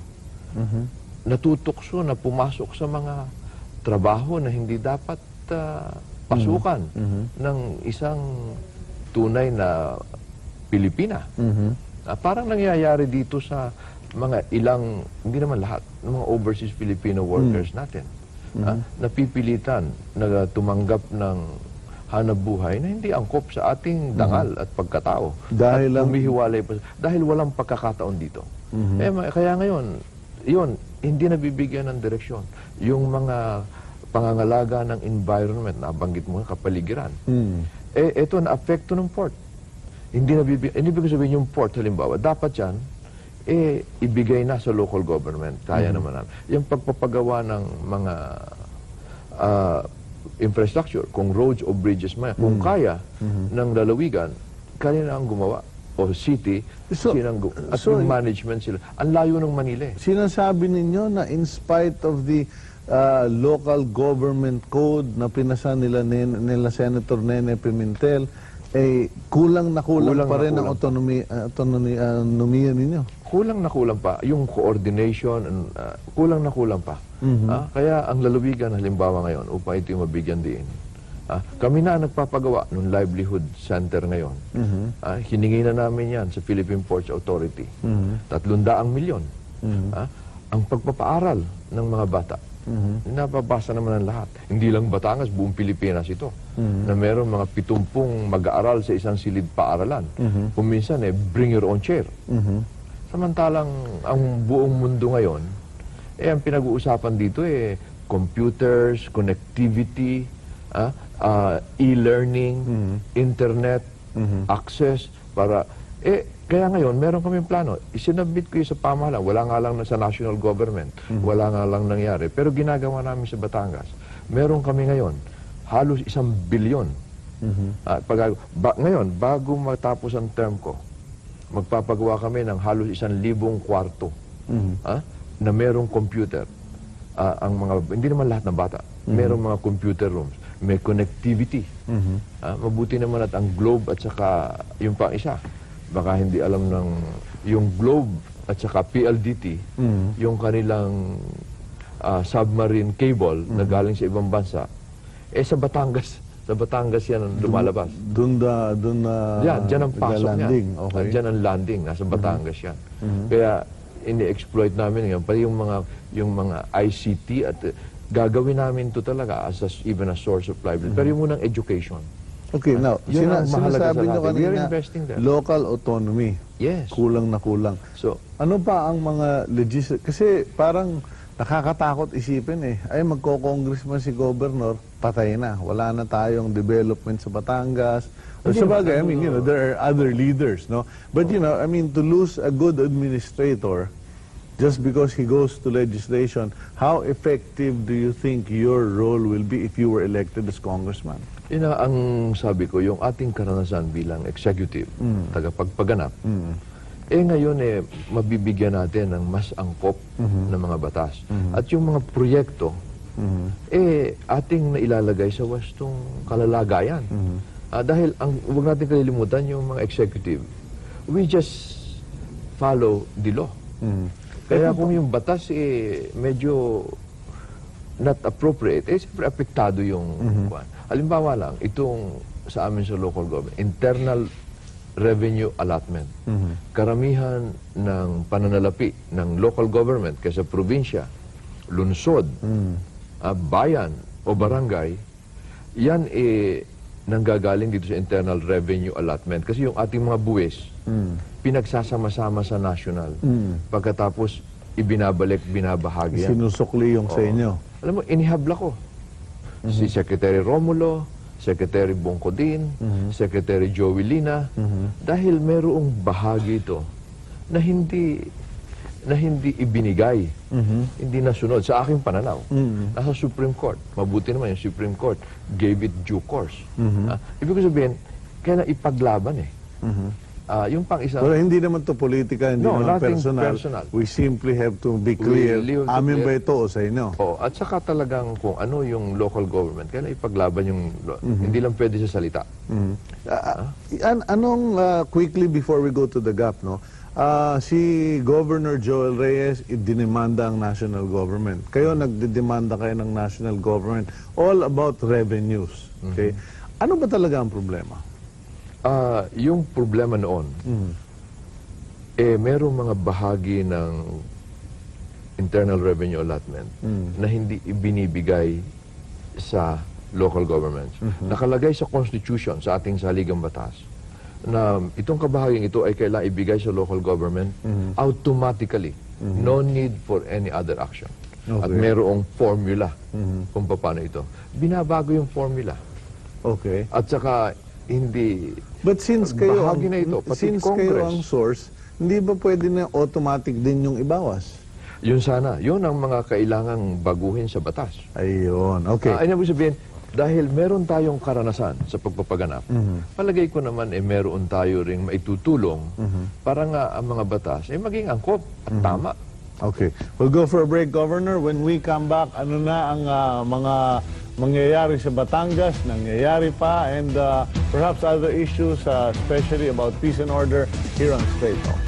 Natutokso na pumasok sa mga trabaho na hindi dapat ah, pasukan ng isang tunay na Pilipina. Ah, parang nangyayari dito sa mga ilang, hindi naman lahat, ng mga overseas Filipino workers natin. Ah, napipilitan na tumanggap ng hanap buhay na hindi angkop sa ating dangal at pagkatao. Dahil at lang- humihiwalay pa, dahil walang pagkakataon dito. Eh, ma- kaya ngayon, yun, hindi nabibigyan ng direksyon. Yung mga pangangalaga ng environment, nabanggit mo, kapaligiran. Mm. Eh, ito, na-apekto ng port. Hindi nabibigyan, hindi ibig sabihin yung port, halimbawa, dapat yan, eh, ibigay na sa local government. Kaya naman namin. Yung pagpapagawa ng mga ah, infrastructure, kung roads o bridges man, kung kaya ng lalawigan, kaya na ang gumawa. O city, So- sinang gu- at so- yung management sila. Ang layo ng Manila eh. Sinasabi ninyo na in spite of the uh, local government code na pinasa nila, nin- nila Senator Nene Pimentel, eh, kulang na kulang, Kulang pa na rin ang kulang pa. autonomy, uh, autonomy, uh, autonomiya ninyo. Kulang na kulang pa. Yung coordination, uh, kulang na kulang pa. Ah, kaya ang lalawigan, halimbawa ngayon, upang ito yung mabigyan din, ah, kami na ang nagpapagawa ng livelihood center ngayon. Ah, hiningi na namin yan sa Philippine Ports Authority. Tatlong daang milyon. Ah, ang pagpapaaral ng mga bata. Nababasa naman ng lahat. Hindi lang Batangas, buong Pilipinas ito. Na meron mga pitumpung mag-aaral sa isang silid paaralan. Kung minsan, eh, bring your own chair. Samantalang ang buong mundo ngayon, eh ang pinag-uusapan dito eh computers, connectivity, ah, ah, e-learning, internet, access para eh kaya ngayon meron kaming plano. Isinabit ko 'yung sa pamahalaan, wala nga lang na sa national government, wala nga lang nangyari, pero ginagawa namin sa Batangas. Meron kami ngayon halos isang bilyon. Ah, pag, ba, ngayon bago matapos ang term ko, magpapagawa kami ng halos isang libong kwarto ah, na merong computer. Ah, ang mga, hindi naman lahat ng bata, merong mga computer rooms, may connectivity. Ah, mabuti naman at ang Globe at saka yung pang isa, baka hindi alam ng, yung Globe at saka P L D T, yung kanilang ah, submarine cable na galing sa ibang bansa, eh sa Batangas, sa Batangas yan ang lumalabas. Doon da, doon na Yan, dyan ang pasok niya. landing. Okay. Dyan ang landing, nasa Batangas yan. Kaya ini-exploit namin ngayon, pati yung mga, yung mga I C T at uh, gagawin namin to talaga as a, even a source of livelihood. Pero yung munang education. Okay, now, Yun sina, ang mahalaga sinasabi sa nyo atin. We are kanina, investing there. local autonomy. Yes. Kulang na kulang. So, Ano pa ang mga legis... Kasi parang nakakatakot isipin eh. Ay, magko-congressman si governor, patay na. Wala na tayong development sa Batangas. Or Hindi, sabagay, I ano, mean, you know, there are other leaders, no? But, you know, I mean, to lose a good administrator just because he goes to legislation, how effective do you think your role will be if you were elected as congressman? yun na ang sabi ko, yung ating karanasan bilang executive, tagapagpaganap, eh ngayon eh, mabibigyan natin ng mas angkop na mga batas. At yung mga proyekto, eh ating nailalagay sa wastong kalalagayan. Ah, dahil ang huwag natin kalilimutan yung mga executive, we just follow the law. Kaya kung yung batas eh medyo not appropriate, eh siyempre apektado yung kuwan. Halimbawa lang, itong sa amin sa local government, internal revenue allotment. Karamihan ng pananalapi ng local government kaysa probinsya, lungsod, ah, bayan o barangay, yan eh nanggagaling dito sa internal revenue allotment. Kasi yung ating mga buwis, pinagsasama-sama sa national. Pagkatapos, ibinabalik, binabahagi yan. Sinusukli yung sa Oo. inyo. Alam mo, inihabla ko. Si Secretary Romulo, Secretary Bongkodin, Secretary Joey Lina, dahil merong bahagi ito na hindi na hindi ibinigay, hindi nasunod sa aking pananaw. Nasa Supreme Court. Mabuti naman yung Supreme Court gave it due course. Ah, ibig ko sabihin, kaya ipaglaban eh. Ah, yung pang isa, Pero hindi naman to politika, hindi No, naman nothing personal. personal. We simply have to be clear. We live to Amin ba clear. ito o sa inyo? oh, at saka talagang kung ano yung local government, kaya ipaglaban yung, hindi lang pwede sa salita. Ah, an- anong, ah, quickly before we go to the gap, no? Ah, si Governor Joel Reyes, idinimanda ang national government. Kayo, nagdidemanda kayo ng national government all about revenues. Okay? Ano ba talaga ang problema? Ah, yung problema noon, eh merong mga bahagi ng internal revenue allotment na hindi ibinibigay sa local governments. Nakalagay sa Constitution, sa ating saligang batas, na itong kabahaging ito ay kailangan ibigay sa local government automatically. No need for any other action. At Okay. merong formula kung paano ito. Binabago yung formula. Okay. At saka hindi... But since kayo ang, Bahagi na ito, pati since kayo Congress. ang source, hindi ba pwede na automatic din yung ibawas? Yun sana. Yun ang mga kailangang baguhin sa batas. Ayun. Okay. Ah, ay ibig sabihin, dahil meron tayong karanasan sa pagpapaganap, palagay ko naman eh meron tayo ring maitutulong para nga ang mga batas eh maging angkop at tama. Okay. We'll go for a break, Governor. When we come back, ano na ang ah, mga mangyayari sa Batangas, nangyayari pa, and uh, perhaps other issues, uh, especially about peace and order here on Straight Talk.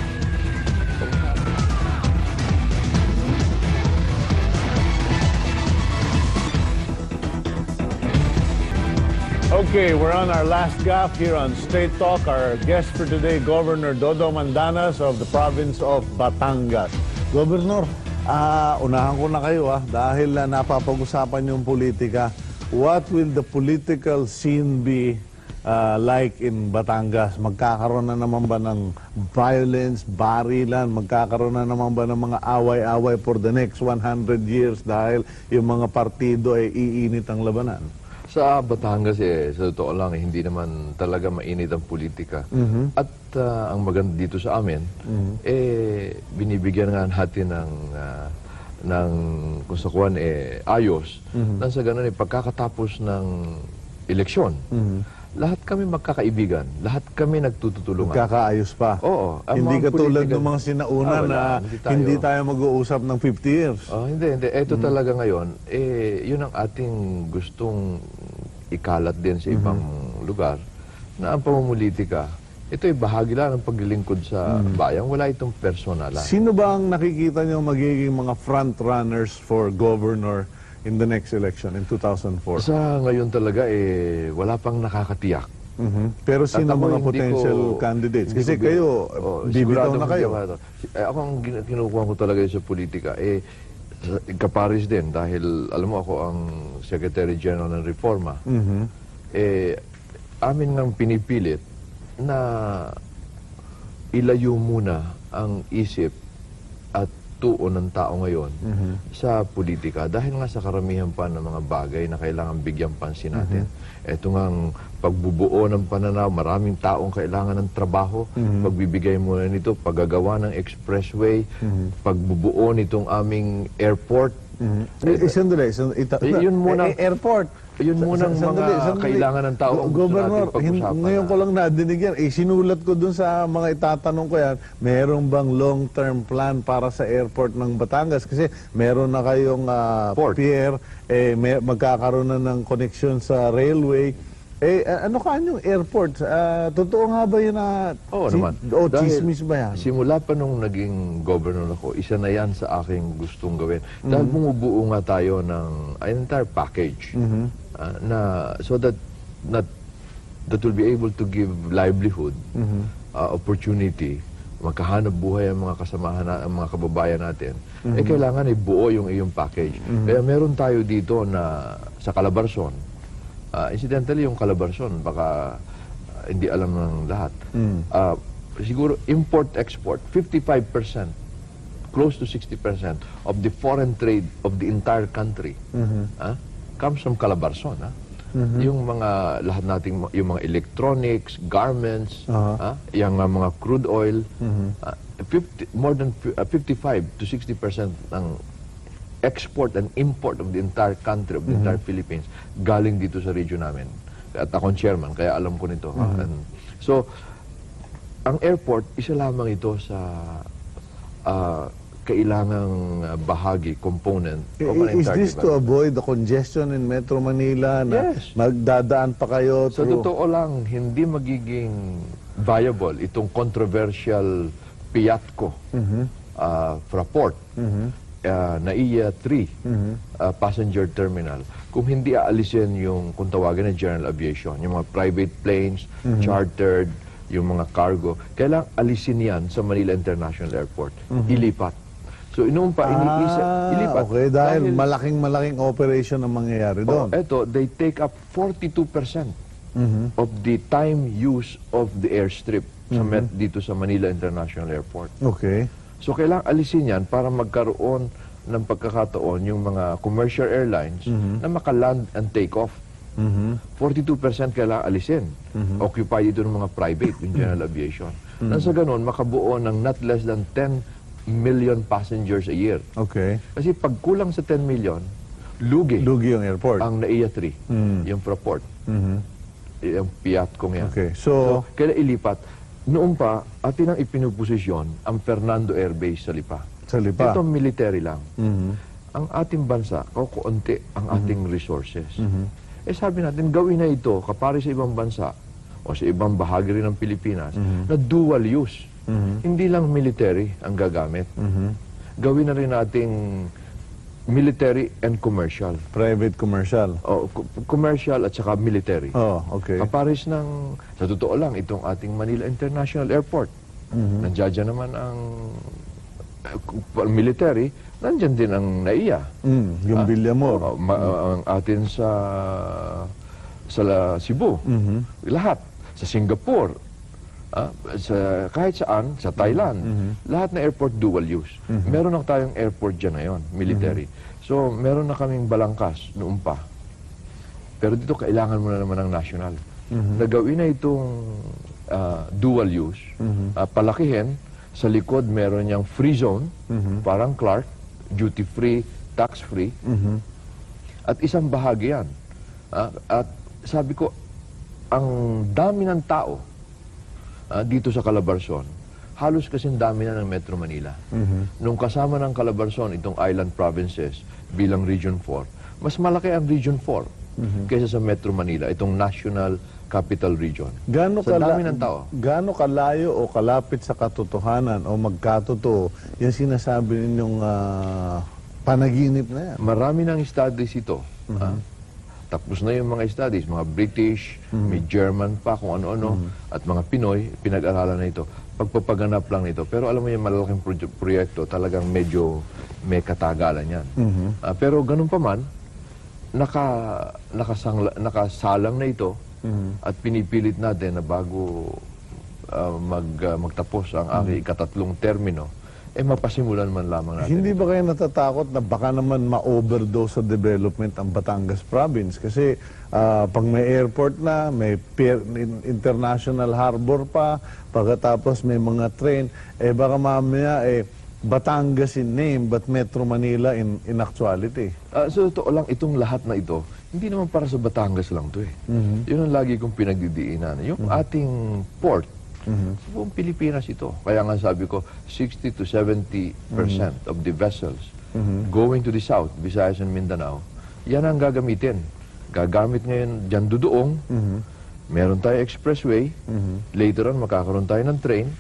Okay, we're on our last gap here on Straight Talk. Our guest for today, Governor Dodo Mandanas of the province of Batangas. Governor, ah, unahan ko na kayo ah, dahil ah, napapag-usapan yung politika. What will the political scene be ah, like in Batangas? Magkakaroon na naman ba ng violence, barilan? Magkakaroon na naman ba ng mga away-away for the next one hundred years dahil yung mga partido ay iinit ang labanan? Sa Batangas eh, sa totoo lang, eh, hindi naman talaga mainit ang politika. At ah, ang maganda dito sa amin, eh, binibigyan nga natin ng, ah, ng kung sa kuwan, eh, ayos. Nang sa ganun, eh, pagkakatapos ng eleksyon, lahat kami magkakaibigan, lahat kami nagtutulungan. Magkakaayos pa. Oo. Ang Hindi mga katulad political- ng mga sinauna Ah, wala. na Hindi tayo- hindi tayo mag-uusap ng fifty years. Oh, hindi, hindi. Ito talaga ngayon, eh, yun ang ating gustong ikalat din sa ibang lugar, na ang pamumulitika, ito ay bahagi lang ng paglilingkod sa bayan. Wala itong personalan. Sino ba ang nakikita niyo magiging mga front runners for governor in the next election in two thousand four? Sa ngayon talaga, eh, wala pang nakakatiyak. Mhm. Pero sino At ako mga hindi potential ko- candidates? hindi Kasi ko- kayo, oh, bibitaw siguradong na kayo. hindi ako- Eh, ako ang gin- kinukuha ko talaga sa politika, eh, Sa- Kaparis din, dahil alam mo ako ang Secretary General ng Reforma, eh, amin ngang pinipilit na ilayo muna ang isip at tuon ng tao ngayon sa politika dahil nga sa karamihan pa ng mga bagay na kailangan bigyan pansin natin. Ito ngang pagbubuo ng pananaw, maraming taong kailangan ng trabaho, pagbibigay muna nito, paggagawa ng expressway, pagbubuo nitong aming airport. Eh, eh, sandali, sandali, ita- Eh, yun muna- eh, eh, airport. Yun Sa- munang sa- sandali, mga sandali. kailangan ng tao ang Go- gusto Governor, natin hin- pag-usapan ngayon na. ko lang nadinig yan. Eh, sinulat ko dun sa mga itatanong ko yan, meron bang long-term plan para sa airport ng Batangas? Kasi meron na kayong ah, Port. pier, eh, may, magkakaroon na ng connection sa railway. Eh, ah, ano ka yung airport? Ah, totoo nga ba yun na... Oo si- naman. O Dahil chismis ba yan? Simula pa nung naging governor ako, isa na yan sa aking gustong gawin. Dahil bumubuo nga tayo ng an entire package ah, na so that not that will be able to give livelihood, ah, opportunity, magkahanap buhay ang mga kasamahan na, ang mga kababayan natin. Eh kailangan ibuo yung iyong package. Kaya meron tayo dito na sa Calabarzon. Ah, incidentally, yung Calabarzon, baka ah, hindi alam ng lahat. Ah, siguro import-export, fifty-five percent, close to sixty percent of the foreign trade of the entire country ah, comes from Calabarzon. Ah. Yung mga, lahat nating, ma- yung mga electronics, garments, ah, yung ah, mga crude oil, ah, fifty, more than fi- ah, fifty-five to sixty percent ng export and import of the entire country, of the entire Philippines, galing dito sa region namin. At akong chairman, kaya alam ko nito. ha. And so, ang airport, isa lamang ito sa ah, kailangang ah, bahagi, component of an Is entire this to development. avoid the congestion in Metro Manila na Yes. magdadaan pa kayo Sa through... totoo lang, hindi magiging viable itong controversial Piatco ah, Fraport, ah, Naiya three ah, passenger terminal kung hindi aalisin yung, kung tawagin na general aviation, yung mga private planes, chartered, yung mga cargo, kailangan alisin yan sa Manila International Airport. Ilipat. So, inuun pa, iniisa, Ah, ilipat. okay. Dahil malaking-malaking operation ang mangyayari Oh, doon. eto, they take up forty-two percent of the time use of the airstrip sa Met dito sa Manila International Airport. Okay. So kailangan alisin yan para magkaroon ng pagkakataon yung mga commercial airlines na makaland and take off. forty-two percent kailangan alisin. Occupy dito ng mga private, yung general aviation. Nang sa ganun, makabuo ng not less than ten million passengers a year. Okay. Kasi pag kulang sa ten million, lugi Lugi yung airport. ang Naiya three, yung Fraport, yung Piatco yan. Okay. So, So, kailangan ilipat. Noon pa, atin ang ipinuposisyon ang Fernando Air Base sa Lipa. sa Lipa. Ito military lang. Ang ating bansa, kukunti ang ating resources. Eh sabi natin, gawin na ito kapari sa ibang bansa o sa ibang bahagi rin ng Pilipinas na dual use. Hindi lang military ang gagamit. Gawin na rin nating military and commercial. Private commercial. O, co- commercial at saka military. Oh, okay. Kapares ng, sa totoo lang, itong ating Manila International Airport. Nandiyan dyan naman ang eh, ku- military, nandiyan din ang Naiya. Mm, yung Villamor. Oo, ma- ang atin sa sa la- Cebu. Lahat. Sa Singapore. ah, sa, kahit saan, sa Thailand. Lahat na airport dual use. Meron na tayong airport dyan ngayon, military. So, meron na kaming balangkas noon pa. Pero dito, kailangan mo na naman ng national. Nagawin na itong ah, dual use. Ah, palakihin. Sa likod, meron niyang free zone, parang Clark, duty-free, tax-free. At isang bahagi yan. Ah, at sabi ko, ang dami ng tao ah, dito sa Calabarzon, halos kasing dami na ng Metro Manila. Nung kasama ng Calabarzon, itong island provinces bilang Region four, mas malaki ang Region four kaysa sa Metro Manila, itong National Capital Region. Gaano Sa kala- dami ng tao. gaano kalayo o kalapit sa katotohanan o magkatotoo yung sinasabi ninyong ah, panaginip na yan? Marami ng studies ito. ah. Tapos na yung mga studies, mga British, may German pa, kung ano-ano, at mga Pinoy, pinag-aralan na ito. pagpapaganap lang nito. Pero alam mo yung malalaking proje- proyekto, talagang medyo may katagalan yan. Ah, pero ganun pa man, naka, nakasangla, nakasalang na ito at pinipilit natin na bago ah, mag, ah, magtapos ang aking ikatatlong termino, eh mapasimulan man lamang natin. Hindi ba kayo natatakot na baka naman ma-overdose sa development ang Batangas province? Kasi ah, pag may airport na, may pier- in- international harbor pa, pagkatapos may mga train, eh baka mamaya eh Batangas in name but Metro Manila in, in actuality. Ah, so totoo lang, itong lahat na ito, hindi naman para sa Batangas lang to eh. Yun ang lagi kong pinagdidiinan. Yung ating port, sa buong Pilipinas ito. Kaya nga sabi ko, sixty to seventy percent of the vessels going to the south, Visayas and Mindanao, yan ang gagamitin. Gagamit ngayon dyan dudoong, meron tayo expressway, later on makakaroon tayo ng train,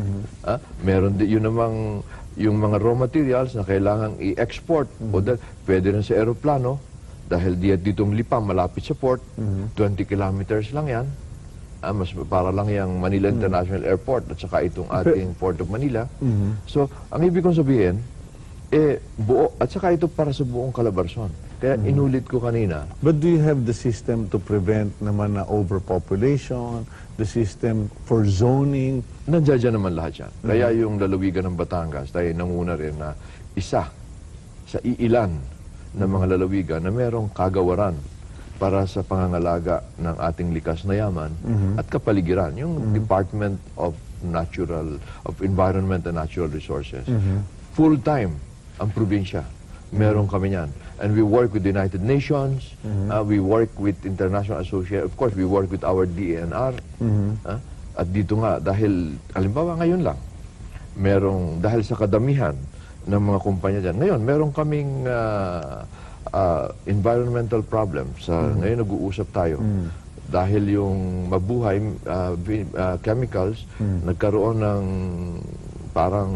ah, meron din yun namang yung mga raw materials na kailangang i-export o dahil pwede rin sa aeroplano dahil di ditong Lipa malapit sa port, twenty kilometers lang yan. Ah, mas para lang yung Manila International Airport at saka itong ating Port of Manila. So, ang ibig kong sabihin, eh, buo, at saka ito para sa buong Calabarzon. Kaya inulit ko kanina. But do you have the system to prevent naman na overpopulation, the system for zoning? Nandiyan dyan naman lahat yan. Kaya yung lalawigan ng Batangas, tayo nanguna rin na isa sa iilan ng mga lalawigan na merong kagawaran para sa pangangalaga ng ating likas na yaman at kapaligiran, yung Department of Natural, of Environment and Natural Resources. Full-time ang probinsya. Meron kami yan. And we work with the United Nations, uh, we work with international association, of course, we work with our D E N R. Uh, at dito nga, dahil, halimbawa ngayon lang, merong, dahil sa kadamihan ng mga kumpanya dyan, ngayon, meron kaming uh, Uh, environmental problems. Uh, mm. Ngayon nag-uusap tayo. Mm. Dahil yung mabuhay uh, uh, chemicals, mm. nagkaroon ng parang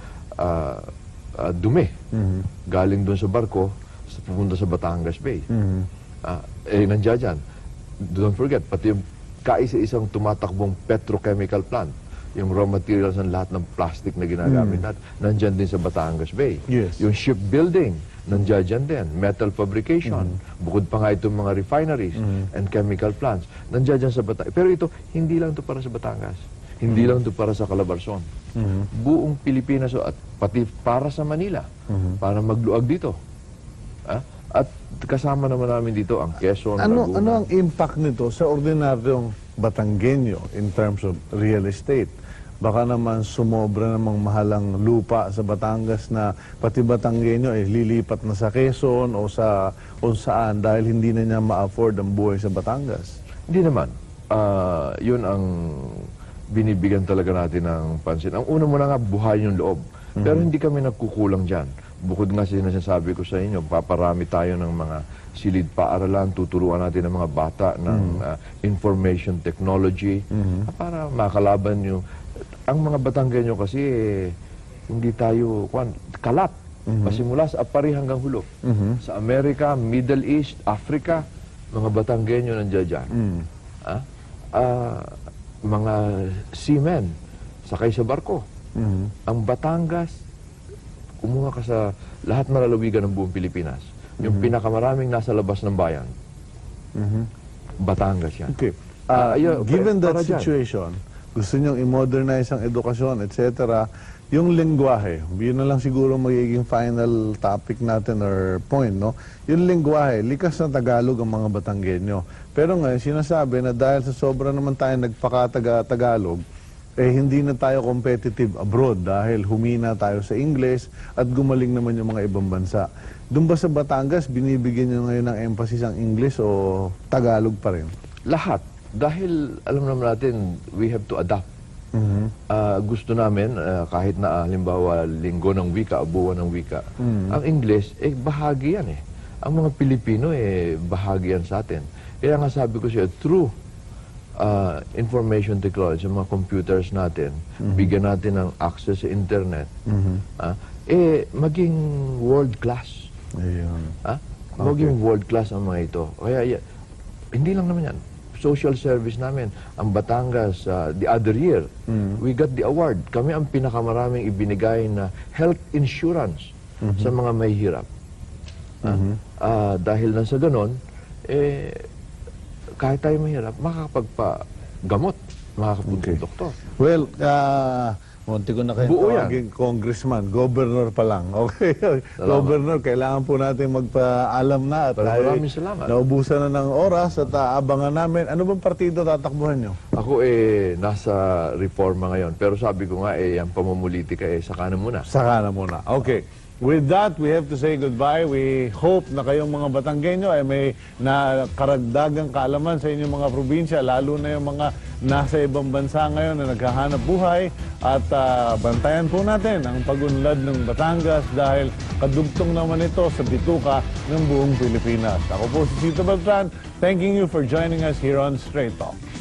uh, uh, dumi. Mm. Galing doon sa barko, pupunta sa Batangas Bay. Mm. Uh, eh, nandiyan dyan. Don't forget, pati yung kaisa-isang tumatakbong petrochemical plant, yung raw materials ng lahat ng plastic na ginagamit mm. natin, nandyan din sa Batangas Bay. Yes. Yung shipbuilding, nandiyan dyan din. Metal fabrication. Mm. Bukod pa nga itong mga refineries mm. and chemical plants. Nandiyan dyan sa Batangas. Pero ito, hindi lang ito para sa Batangas. Hindi mm. lang ito para sa Calabarzon. Mm. Buong Pilipinas at pati para sa Manila. Mm. Para magluag dito. Ah? At kasama naman namin dito ang Quezon, Ano, Laguna. ano ang impact nito sa ordinaryong Batanggenyo in terms of real estate? Baka naman sumobra namang mahalang lupa sa Batangas na pati Batanggenyo eh lilipat na sa Quezon o sa o saan dahil hindi na niya ma-afford ang buhay sa Batangas. Hindi naman. Uh, yun ang binibigyan talaga natin ng pansin. Ang una mo na nga, buhay yung loob. Mm-hmm. Pero hindi kami nagkukulang dyan. Bukod nga sa sinasabi ko sa inyo, paparami tayo ng mga silid paaralan, tuturuan natin ng mga bata ng mm-hmm. uh, information technology mm-hmm. para makalaban yung ang mga Batanggenyo kasi eh, hindi tayo kwan, kalat. Mm-hmm. Masimula sa apari hanggang hulo. Mm-hmm. Sa Amerika, Middle East, Africa, mga Batanggenyo nandiyan dyan. Mm-hmm. Ah? Uh, mga seamen, sakay sa barko. Mm-hmm. Ang Batangas, kumuha ka sa lahat ng lalawigan ng buong Pilipinas. Mm-hmm. Yung pinakamaraming nasa labas ng bayan. Mm-hmm. Batangas yan. Okay. Uh, uh, yun, given para, that para situation, gusto niyong i-modernize ang edukasyon, et cetera, yung lengguwahe, yun na lang siguro magiging final topic natin or point, no? Yung lengguwahe, likas na Tagalog ang mga Batanggenyo. Pero ngayon, sinasabi na dahil sa sobra naman tayo nagpaka-Tagalog, eh hindi na tayo competitive abroad dahil humina tayo sa English at gumaling naman yung mga ibang bansa. Doon ba sa Batangas, binibigyan nyo ngayon ng emphasis ang English o Tagalog pa rin? Lahat. Dahil alam naman natin, we have to adapt. Mm-hmm. uh, gusto namin, uh, kahit na halimbawa linggo ng wika o buwan ng wika, mm-hmm. ang English, eh bahagi yan eh. Ang mga Pilipino, eh bahagi yan sa atin. Kaya nga sabi ko siya, through uh, information technology, mga computers natin, mm-hmm. bigyan natin ng access sa internet, mm-hmm. uh, eh maging world class. Ayun. Uh, maging okay. world class ang mga ito. Kaya yeah, hindi lang naman yan. social service namin. Ang Batangas, uh, the other year, we got the award. Kami ang pinakamaraming ibinigay na health insurance sa mga may hirap. Ah, ah, dahil lang sa ganon, eh, kahit tayo mahirap, makakapagpagamot, makakapagpa-doktor. Well, uh, munti ko na kayo Buo yan. tawagin congressman, governor pa lang. Okay, governor, kailangan po natin magpaalam na at Pero tayo maraming salamat. naubusan na ng oras at aabangan namin. Ano bang partido tatakbuhan nyo? Ako eh, nasa reforma ngayon. Pero sabi ko nga eh, ang pamumulitika eh, saka na muna. Saka na muna. Okay. With that, we have to say goodbye. We hope na kayong mga Batanggenyo ay may nakaragdagang kaalaman sa inyong mga probinsya, lalo na yung mga nasa ibang bansa ngayon na naghahanap buhay. At uh, bantayan po natin ang pag-unlad ng Batangas dahil kadugtong naman ito sa bituka ng buong Pilipinas. Ako po si Sito Beltran, thanking you for joining us here on Straight Talk.